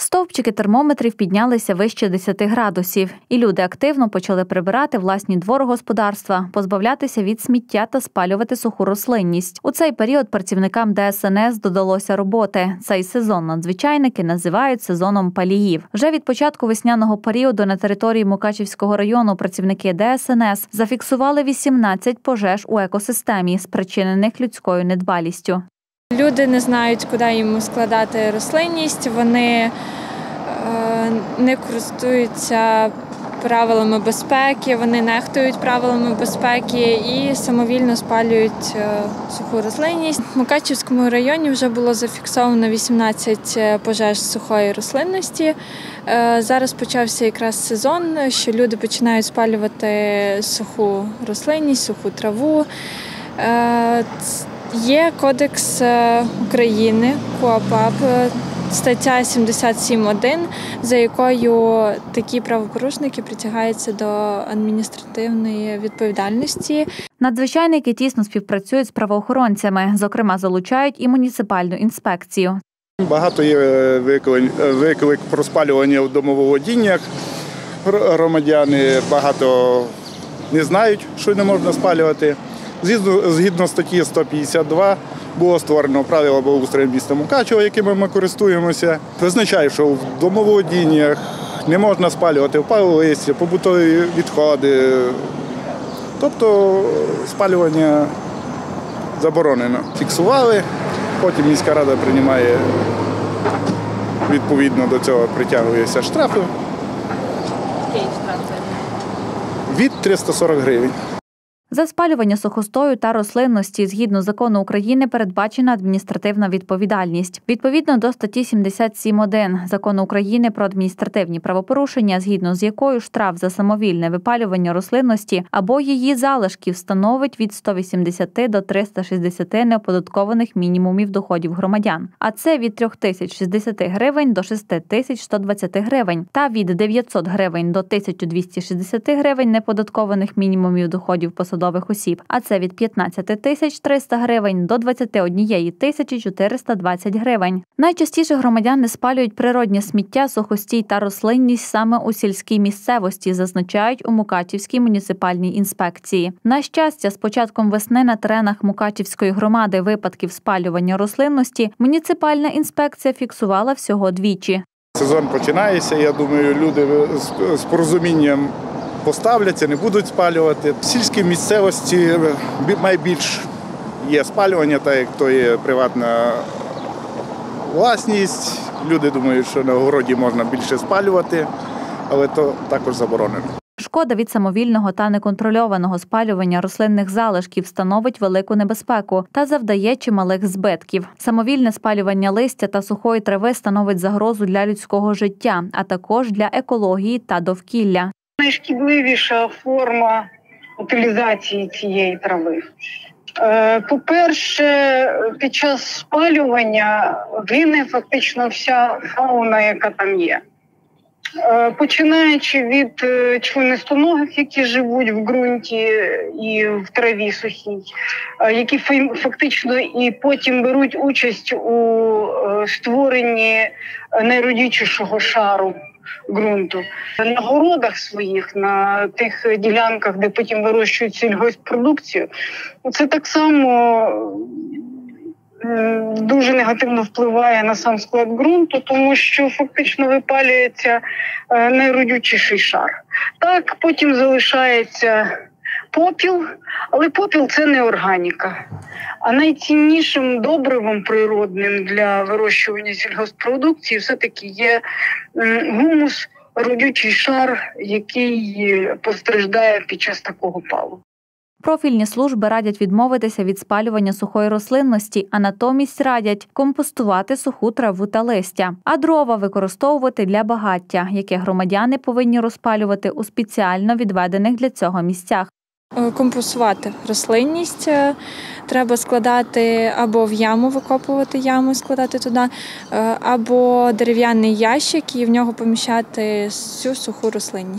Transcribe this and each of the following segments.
Стовпчики термометрів піднялися вище 10 градусів, і люди активно почали прибирати власні дворогосподарства, позбавлятися від сміття та спалювати суху рослинність. У цей період працівникам ДСНС додалося роботи. Цей сезон надзвичайники називають сезоном паліїв. Вже від початку весняного періоду на території Мукачівського району працівники ДСНС зафіксували 18 пожеж у екосистемі, спричинених людською недбалістю. Люди не знають, куди їм складати рослинність, вони не користуються правилами безпеки, вони нехтують правилами безпеки і самовільно спалюють суху рослинність. В Мукачівському районі вже було зафіксовано 18 пожеж сухої рослинності. Зараз почався якраз сезон, що люди починають спалювати суху рослинність, суху траву. Є Кодекс України, КУАП, стаття 77.1, за якою такі правопорушники притягаються до адміністративної відповідальності. Надзвичайники тісно співпрацюють з правоохоронцями, зокрема залучають і муніципальну інспекцію. Багато є виклик про спалювання в домоволодіннях. Громадяни багато не знають, що не можна спалювати. Згідно статті 152 було створено правила благоустрою міста Мукачева, якими ми користуємося. Визначає, що в домоволодіннях не можна спалювати впале листя, побутові відходи. Тобто спалювання заборонено. Фіксували, потім міська рада приймає, відповідно до цього притягується штрафи. Який штраф? Від 340 гривень. За спалювання сухостою та рослинності, згідно закону України, передбачена адміністративна відповідальність. Відповідно до статті 77.1 Закону України про адміністративні правопорушення, згідно з якою штраф за самовільне випалювання рослинності або її залишків становить від 180 до 360 неоподаткованих мінімумів доходів громадян. А це від 3060 гривень до 6120 гривень та від 900 гривень до 1260 гривень неподаткованих мінімумів доходів посадових осіб, а це від 15 300 гривень до 21 420 гривень. Найчастіше громадяни спалюють природнє сміття, сухостій та рослинність саме у сільській місцевості, зазначають у Мукачівській муніципальній інспекції. На щастя, з початком весни на теренах Мукачівської громади випадків спалювання рослинності муніципальна інспекція фіксувала всього двічі. Сезон починається, я думаю, люди з порозумінням поставляться, не будуть спалювати. В сільській місцевості найбільш є спалювання, так як то є приватна власність. Люди думають, що на городі можна більше спалювати, але то також заборонено. Шкода від самовільного та неконтрольованого спалювання рослинних залишків становить велику небезпеку та завдає чималих збитків. Самовільне спалювання листя та сухої трави становить загрозу для людського життя, а також для екології та довкілля. Найшкідливіша форма утилізації цієї трави. По-перше, під час спалювання гине фактично вся фауна, яка там є. Починаючи від членистоногих, які живуть в ґрунті і в траві сухій, які фактично і потім беруть участь у створенні найродючішого шару ґрунту. На городах своїх, на тих ділянках, де потім вирощують сільгосппродукцію, це так само дуже негативно впливає на сам склад ґрунту, тому що фактично випалюється найродючіший шар. Так, потім залишається попіл, але попіл – це не органіка. А найціннішим добривом природним для вирощування сільгоспродукції все-таки є гумус, родючий шар, який постраждає під час такого палу. Профільні служби радять відмовитися від спалювання сухої рослинності, а натомість радять компостувати суху траву та листя, а дрова використовувати для багаття, яке громадяни повинні розпалювати у спеціально відведених для цього місцях. Компостувати рослинність треба складати або в яму, викопувати яму, складати туди, або дерев'яний ящик і в нього поміщати всю суху рослинність.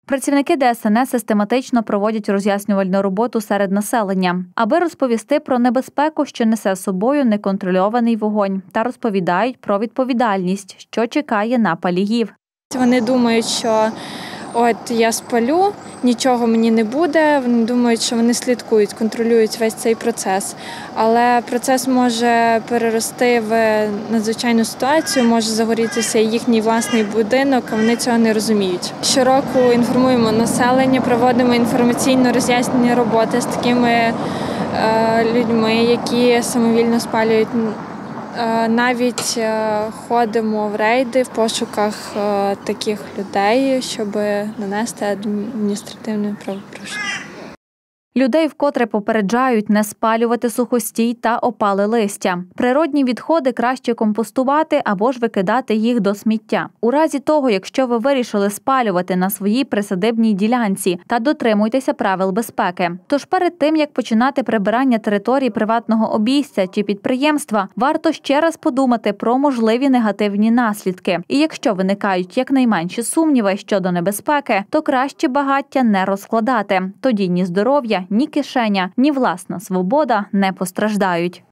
Працівники ДСНС систематично проводять роз'яснювальну роботу серед населення, аби розповісти про небезпеку, що несе з собою неконтрольований вогонь, та розповідають про відповідальність, що чекає на паліїв. Вони думають, що от я спалю, нічого мені не буде. Вони думають, що вони слідкують, контролюють весь цей процес. Але процес може перерости в надзвичайну ситуацію, може загорітися їхній власний будинок, а вони цього не розуміють. Щороку інформуємо населення, проводимо інформаційно-роз'яснені роботи з такими людьми, які самовільно спалюють. Навіть ходимо в рейди в пошуках таких людей, щоб нанести адміністративне правопорушення. Людей вкотре попереджають не спалювати сухостій та опале листя. Природні відходи краще компостувати або ж викидати їх до сміття. У разі того, якщо ви вирішили спалювати на своїй присадибній ділянці, та дотримуйтеся правил безпеки. Тож перед тим, як починати прибирання території приватного обійстя чи підприємства, варто ще раз подумати про можливі негативні наслідки. І якщо виникають якнайменші сумніви щодо небезпеки, то краще багаття не розкладати. Тоді ні здоров'я, ні кишеня, ні власна свобода не постраждають.